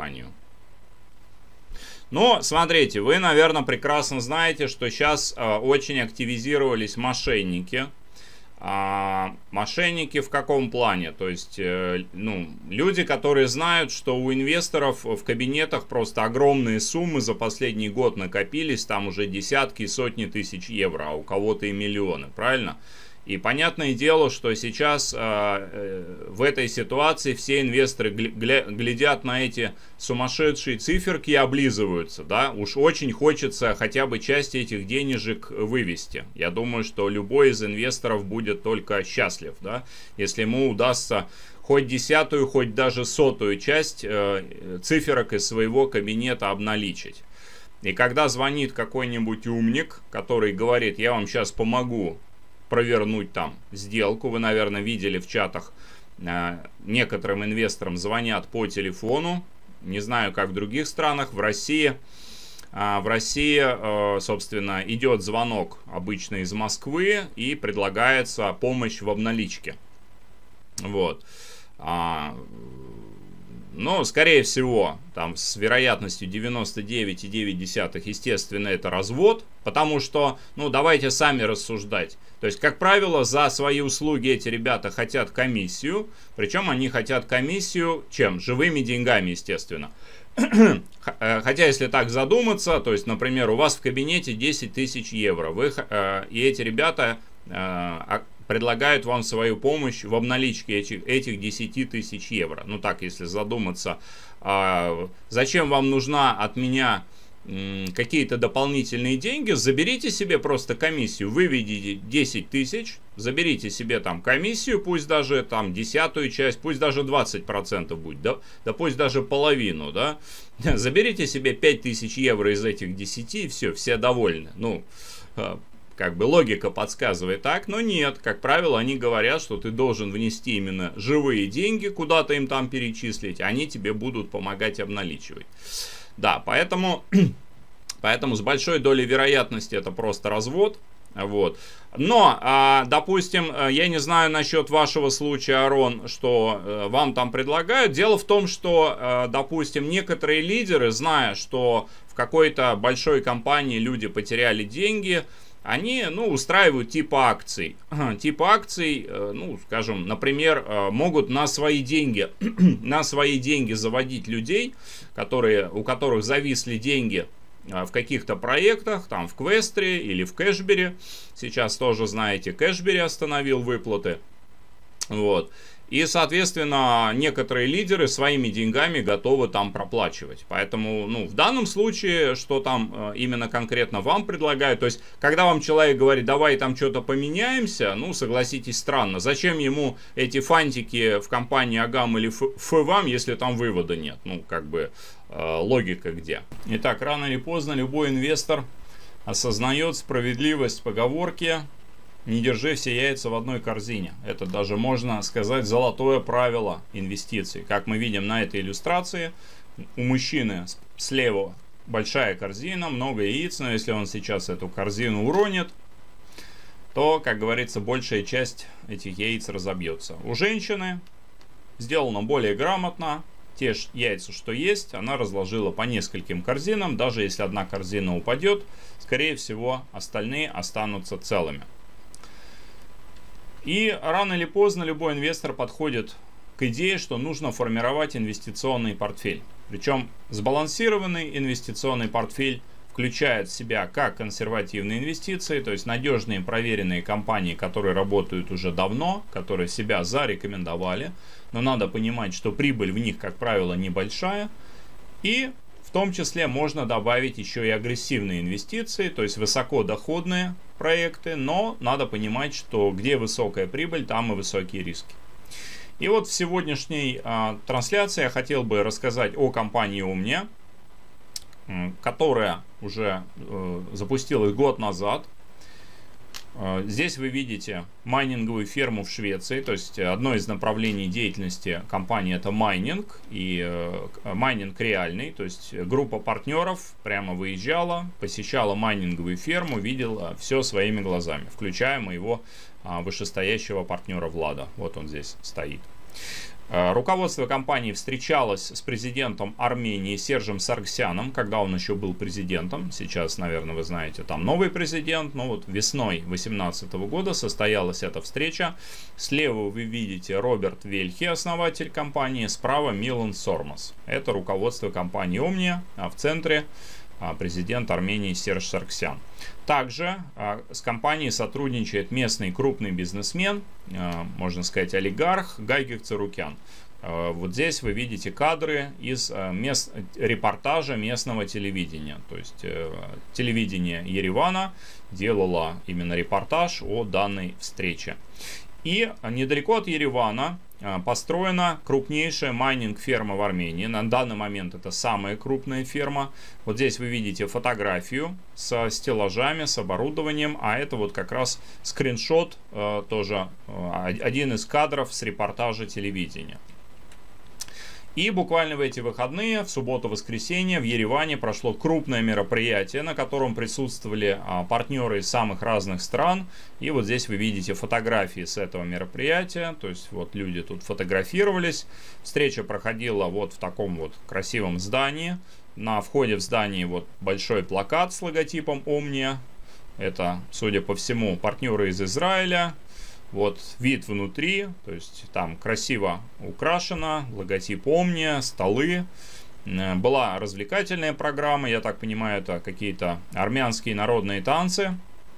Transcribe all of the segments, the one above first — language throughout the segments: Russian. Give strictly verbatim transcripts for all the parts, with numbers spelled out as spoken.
компанию. Но, смотрите, вы, наверное, прекрасно знаете, что сейчас э, очень активизировались мошенники. А мошенники в каком плане? То есть, э, ну, люди, которые знают, что у инвесторов в кабинетах просто огромные суммы за последний год накопились, там уже десятки и сотни тысяч евро, а у кого-то и миллионы, правильно? И понятное дело, что сейчас э, э, в этой ситуации все инвесторы гля глядят на эти сумасшедшие циферки и облизываются, да, уж очень хочется хотя бы часть этих денежек вывести. Я думаю, что любой из инвесторов будет только счастлив, да, если ему удастся хоть десятую, хоть даже сотую часть э, циферок из своего кабинета обналичить. И когда звонит какой-нибудь умник, который говорит: я вам сейчас помогу провернуть там сделку. Вы, наверное, видели в чатах, э, некоторым инвесторам звонят по телефону. Не знаю, как в других странах. В России, э, в России э, собственно, идет звонок обычно из Москвы и предлагается помощь в обналичке. Вот. А, но, скорее всего, там с вероятностью девяносто девять и девять десятых, естественно, это развод. Потому что, ну, давайте сами рассуждать. То есть, как правило, за свои услуги эти ребята хотят комиссию. Причем они хотят комиссию чем? Живыми деньгами, естественно. Хотя, если так задуматься, то есть, например, у вас в кабинете десять тысяч евро. Вы, э, и эти ребята э, предлагают вам свою помощь в обналичке этих, этих десяти тысяч евро. Ну так, если задуматься, э, зачем вам нужна от меня какие-то дополнительные деньги? Заберите себе просто комиссию, выведите десять тысяч, заберите себе там комиссию, пусть даже там десятую часть, пусть даже двадцать процентов будет, да, да пусть даже половину, да, заберите себе пять тысяч евро из этих десяти, и все, все довольны. Ну, как бы логика подсказывает так, но нет, как правило, они говорят, что ты должен внести именно живые деньги, куда-то им там перечислить, они тебе будут помогать обналичивать. Да, поэтому, поэтому с большой долей вероятности это просто развод. Вот. Но, а, допустим, я не знаю насчет вашего случая, Арон, что а, вам там предлагают. Дело в том, что, а, допустим, некоторые лидеры, зная, что в какой-то большой компании люди потеряли деньги, они, ну, устраивают типа акций. Типа акций, ну, скажем, например, могут на свои деньги, на свои деньги заводить людей, которые, у которых зависли деньги в каких-то проектах, там в Квестре или в Кэшбери. Сейчас тоже, знаете, Кэшбери остановил выплаты. Вот. И, соответственно, некоторые лидеры своими деньгами готовы там проплачивать. Поэтому, ну, в данном случае, что там э, именно конкретно вам предлагают, то есть, когда вам человек говорит: давай там что-то поменяемся, ну, согласитесь, странно. Зачем ему эти фантики в компании Агам или ФЭВАМ, если там вывода нет? Ну, как бы, э, логика где? Итак, рано или поздно любой инвестор осознает справедливость поговорки: не держи все яйца в одной корзине. Это даже, можно сказать, золотое правило инвестиций. Как мы видим на этой иллюстрации, у мужчины слева большая корзина, много яиц, но если он сейчас эту корзину уронит, то, как говорится, большая часть этих яиц разобьется. У женщины сделано более грамотно. Те же яйца, что есть, она разложила по нескольким корзинам. Даже если одна корзина упадет, скорее всего, остальные останутся целыми. И рано или поздно любой инвестор подходит к идее, что нужно формировать инвестиционный портфель. Причем сбалансированный инвестиционный портфель включает в себя как консервативные инвестиции, то есть надежные проверенные компании, которые работают уже давно, которые себя зарекомендовали, но надо понимать, что прибыль в них, как правило, небольшая. И в том числе можно добавить еще и агрессивные инвестиции, то есть высокодоходные проекты, но надо понимать, что где высокая прибыль, там и высокие риски. И вот в сегодняшней а, трансляции я хотел бы рассказать о компании Omnia, которая уже э, запустилась год назад. Здесь вы видите майнинговую ферму в Швеции, то есть одно из направлений деятельности компании это майнинг, и э, майнинг реальный, то есть группа партнеров прямо выезжала, посещала майнинговую ферму, видела все своими глазами, включая моего а, вышестоящего партнера Влада, вот он здесь стоит. Руководство компании встречалось с президентом Армении Сержем Саргсяном, когда он еще был президентом. Сейчас, наверное, вы знаете, там новый президент. Но вот весной две тысячи восемнадцатого года состоялась эта встреча. Слева вы видите Роберт Вельхи, основатель компании, справа Милан Сормас. Это руководство компании Omnia, а в центре президент Армении Серж Саргсян. Также а, с компанией сотрудничает местный крупный бизнесмен, а, можно сказать олигарх Гайгик Царукян. А, вот здесь вы видите кадры из а, мест, репортажа местного телевидения. То есть а, телевидение Еревана делало именно репортаж о данной встрече. И недалеко от Еревана построена крупнейшая майнинг-ферма в Армении. На данный момент это самая крупная ферма. Вот здесь вы видите фотографию со стеллажами, с оборудованием. А это вот как раз скриншот, тоже один из кадров с репортажа телевидения. И буквально в эти выходные, в субботу-воскресенье, в Ереване прошло крупное мероприятие, на котором присутствовали а, партнеры из самых разных стран. И вот здесь вы видите фотографии с этого мероприятия. То есть вот люди тут фотографировались. Встреча проходила вот в таком вот красивом здании. На входе в здание вот большой плакат с логотипом Omnia. Это, судя по всему, партнеры из Израиля. Вот вид внутри, то есть там красиво украшено, логотип Omnia, столы. Была развлекательная программа, я так понимаю, это какие-то армянские народные танцы.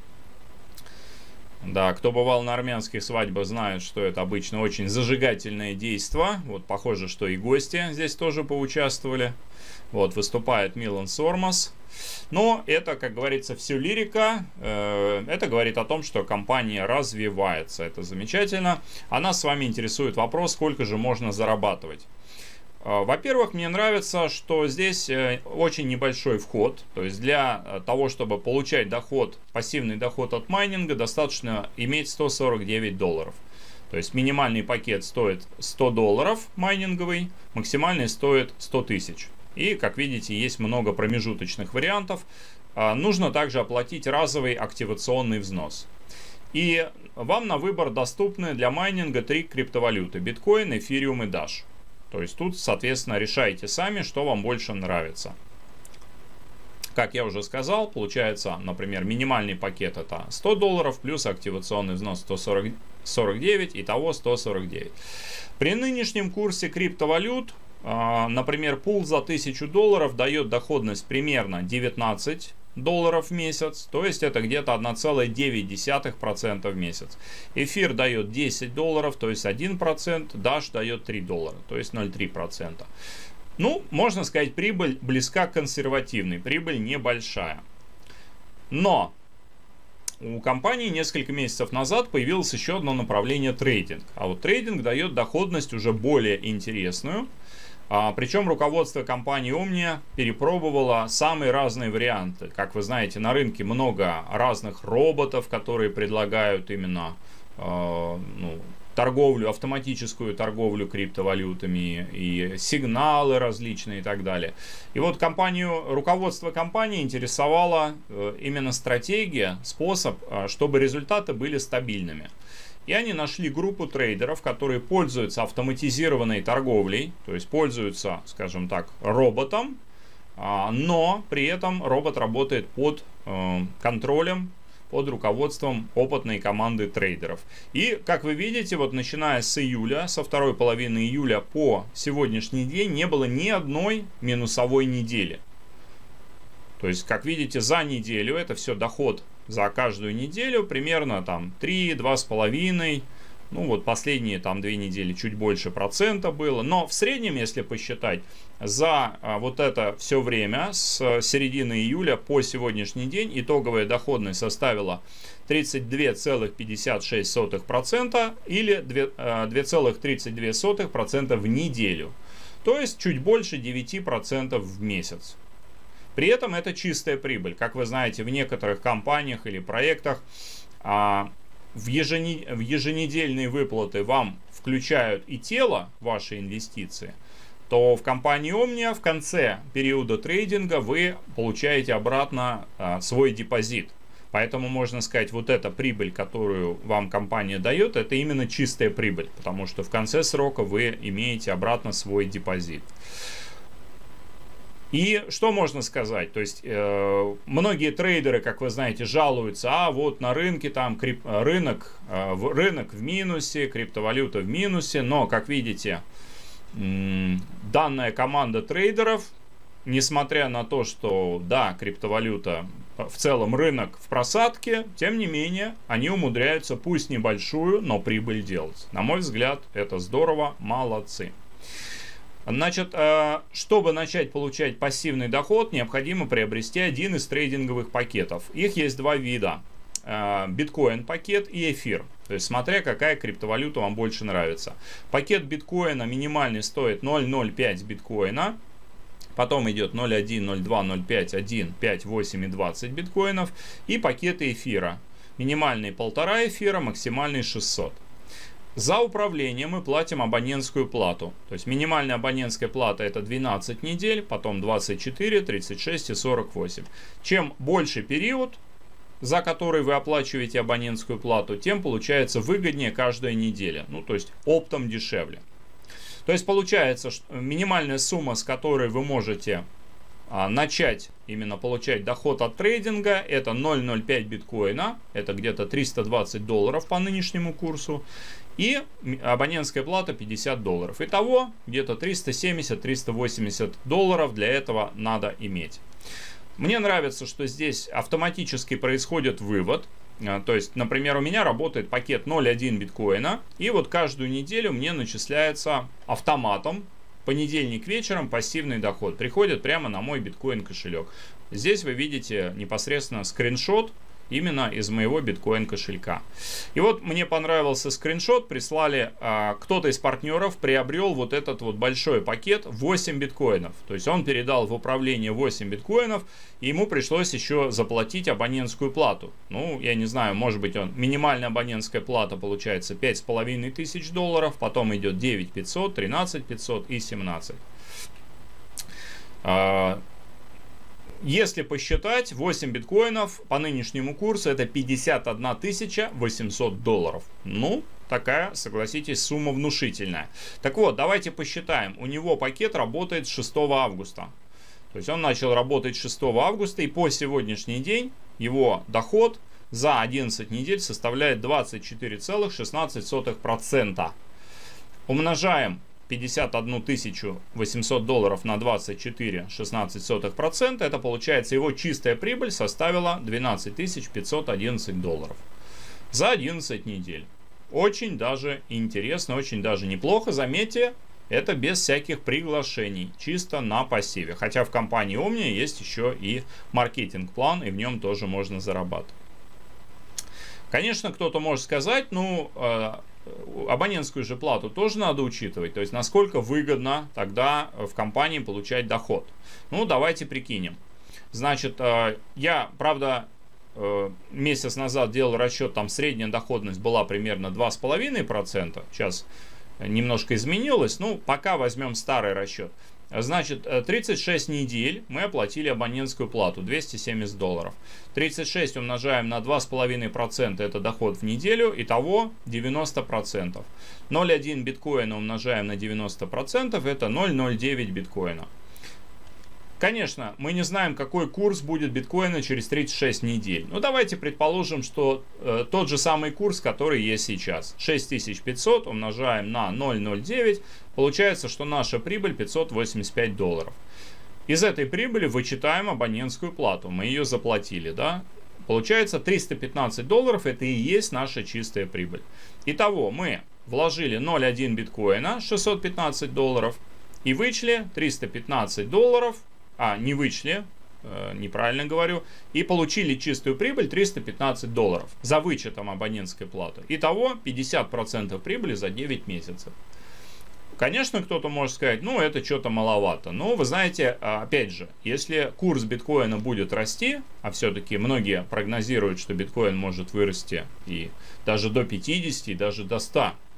Да, кто бывал на армянских свадьбах, знает, что это обычно очень зажигательное действо. Вот похоже, что и гости здесь тоже поучаствовали. Вот выступает Милан Сормас. Но это, как говорится, все лирика. Это говорит о том, что компания развивается. Это замечательно. А нас с вами интересует вопрос, сколько же можно зарабатывать. Во-первых, мне нравится, что здесь очень небольшой вход. То есть для того, чтобы получать доход, пассивный доход от майнинга, достаточно иметь сто сорок девять долларов. То есть минимальный пакет стоит сто долларов майнинговый, максимальный стоит сто тысяч. И, как видите, есть много промежуточных вариантов. Нужно также оплатить разовый активационный взнос. И вам на выбор доступны для майнинга три криптовалюты: биткоин, эфириум и даш. То есть тут, соответственно, решайте сами, что вам больше нравится. Как я уже сказал, получается, например, минимальный пакет это сто долларов плюс активационный взнос сто сорок девять, итого сто сорок девять. При нынешнем курсе криптовалют, например, пул за тысячу долларов дает доходность примерно девятнадцать долларов в месяц, то есть это где-то одна целая девять десятых процента в месяц. Эфир дает десять долларов, то есть один процент, даш дает три доллара, то есть ноль целых три десятых процента. Ну, можно сказать, прибыль близка к консервативной, прибыль небольшая. Но у компании несколько месяцев назад появилось еще одно направление — трейдинг. А вот трейдинг дает доходность уже более интересную. А, причем руководство компании Omnia перепробовало самые разные варианты. Как вы знаете, на рынке много разных роботов, которые предлагают именно э, ну, торговлю, автоматическую торговлю криптовалютами, и сигналы различные и так далее. И вот компанию, руководство компании интересовала э, именно стратегия, способ, э, чтобы результаты были стабильными. И они нашли группу трейдеров, которые пользуются автоматизированной торговлей, то есть пользуются, скажем так, роботом, но при этом робот работает под контролем, под руководством опытной команды трейдеров. И, как вы видите, вот начиная с июля, со второй половины июля по сегодняшний день не было ни одной минусовой недели. То есть, как видите, за неделю, это все доход за каждую неделю, примерно там три-два с половиной, ну вот последние там две недели чуть больше процента было. Но в среднем, если посчитать, за а, вот это все время, с середины июля по сегодняшний день, итоговая доходность составила тридцать две целых пятьдесят шесть сотых процента или две целых тридцать две сотых процента в неделю. То есть чуть больше девяти процентов в месяц. При этом это чистая прибыль. Как вы знаете, в некоторых компаниях или проектах а, в, ежене, в еженедельные выплаты вам включают и тело вашей инвестиции, то в компании Omnia в конце периода трейдинга вы получаете обратно а, свой депозит. Поэтому можно сказать, вот эта прибыль, которую вам компания дает, это именно чистая прибыль, потому что в конце срока вы имеете обратно свой депозит. И что можно сказать? То есть э, многие трейдеры, как вы знаете, жалуются, а вот на рынке там крип, рынок, э, в, рынок в минусе, криптовалюта в минусе, но, как видите, м, данная команда трейдеров, несмотря на то, что, да, криптовалюта, в целом рынок в просадке, тем не менее, они умудряются, пусть небольшую, но прибыль делать. На мой взгляд, это здорово, молодцы. Значит, чтобы начать получать пассивный доход, необходимо приобрести один из трейдинговых пакетов. Их есть два вида. Биткоин пакет и эфир. То есть смотря какая криптовалюта вам больше нравится. Пакет биткоина минимальный стоит ноль целых ноль пять биткоина. Потом идет ноль целых один, ноль целых два, ноль целых пять, один, пять, восемь и двадцать биткоинов. И пакеты эфира. Минимальный полтора эфира, максимальный шестьсот. За управление мы платим абонентскую плату. То есть минимальная абонентская плата это двенадцать недель, потом двадцать четыре, тридцать шесть и сорок восемь. Чем больше период, за который вы оплачиваете абонентскую плату, тем получается выгоднее каждая неделя. Ну, то есть оптом дешевле. То есть получается, что минимальная сумма, с которой вы можете а, начать именно получать доход от трейдинга, это ноль целых ноль пять биткоина. Это где-то триста двадцать долларов по нынешнему курсу. И абонентская плата пятьдесят долларов. Итого где-то триста семьдесят — триста восемьдесят долларов для этого надо иметь. Мне нравится, что здесь автоматически происходит вывод. То есть, например, у меня работает пакет ноль целых один биткоина. И вот каждую неделю мне начисляется автоматом понедельник вечером пассивный доход. Приходит прямо на мой биткоин кошелек. Здесь вы видите непосредственно скриншот именно из моего биткоин кошелька. И вот мне понравился скриншот, прислали, а, кто-то из партнеров приобрел вот этот вот большой пакет восемь биткоинов. То есть он передал в управление восемь биткоинов, и ему пришлось еще заплатить абонентскую плату. Ну, я не знаю, может быть, он минимальная абонентская плата получается пять с половиной тысяч долларов, потом идет девять тысяч пятьсот, тринадцать тысяч пятьсот и семнадцать. А, Если посчитать, восемь биткоинов по нынешнему курсу это пятьдесят одна тысяча восемьсот долларов. Ну, такая, согласитесь, сумма внушительная. Так вот, давайте посчитаем. У него пакет работает с шестого августа. То есть он начал работать шестого августа, и по сегодняшний день его доход за одиннадцать недель составляет двадцать четыре целых шестнадцать сотых процента. Умножаем пятьдесят одну тысячу восемьсот долларов на двадцать четыре целых шестнадцать сотых процента, это получается его чистая прибыль составила двенадцать тысяч пятьсот одиннадцать долларов за одиннадцать недель. Очень даже интересно, очень даже неплохо. Заметьте, это без всяких приглашений, чисто на пассиве. Хотя в компании Omnia есть еще и маркетинг-план, и в нем тоже можно зарабатывать. Конечно, кто-то может сказать, ну, абонентскую же плату тоже надо учитывать. То есть, насколько выгодно тогда в компании получать доход. Ну, давайте прикинем. Значит, я, правда, месяц назад делал расчет, там средняя доходность была примерно два с половиной процента. Сейчас немножко изменилось. Ну, пока возьмем старый расчет. Значит, тридцать шесть недель мы оплатили абонентскую плату, двести семьдесят долларов. тридцать шесть умножаем на два с половиной процента, это доход в неделю, итого девяносто процентов. ноль целых один биткоина умножаем на девяносто процентов, это ноль целых ноль девять биткоина. Конечно, мы не знаем, какой курс будет биткоина через тридцать шесть недель. Но давайте предположим, что э, тот же самый курс, который есть сейчас. шесть тысяч пятьсот умножаем на ноль целых ноль девять. Получается, что наша прибыль пятьсот восемьдесят пять долларов. Из этой прибыли вычитаем абонентскую плату. Мы ее заплатили, да? Получается триста пятнадцать долларов. Это и есть наша чистая прибыль. Итого мы вложили ноль целых один биткоина, шестьсот пятнадцать долларов. И вычли триста пятнадцать долларов. А, не вычли, э, неправильно говорю, и получили чистую прибыль триста пятнадцать долларов за вычетом абонентской платы. Итого пятьдесят процентов прибыли за девять месяцев. Конечно, кто-то может сказать, ну это что-то маловато. Но вы знаете, опять же, если курс биткоина будет расти, а все-таки многие прогнозируют, что биткоин может вырасти и даже до пятидесяти, и даже до ста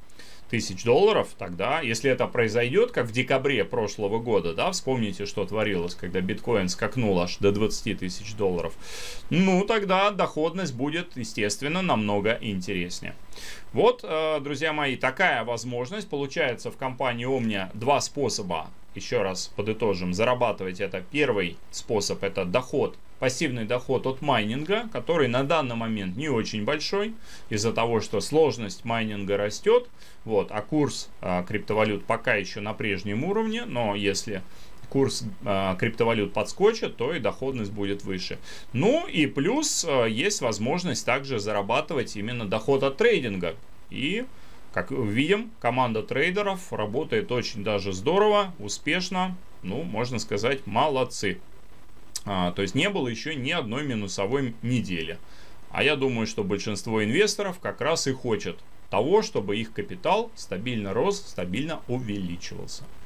тысяч долларов, тогда, если это произойдет, как в декабре прошлого года, да, вспомните, что творилось, когда биткоин скакнул аж до двадцати тысяч долларов, ну, тогда доходность будет, естественно, намного интереснее. Вот, друзья мои, такая возможность. Получается, в компании Omnia два способа, еще раз подытожим, зарабатывать. Это первый способ, это доход, пассивный доход от майнинга, который на данный момент не очень большой, из-за того, что сложность майнинга растет, вот, а курс а, криптовалют пока еще на прежнем уровне, но если курс а, криптовалют подскочит, то и доходность будет выше. Ну и плюс а, есть возможность также зарабатывать именно доход от трейдинга. И, как видим, команда трейдеров работает очень даже здорово, успешно, ну, можно сказать, молодцы. А, то есть не было еще ни одной минусовой недели. А я думаю, что большинство инвесторов как раз и хочет того, чтобы их капитал стабильно рос, стабильно увеличивался.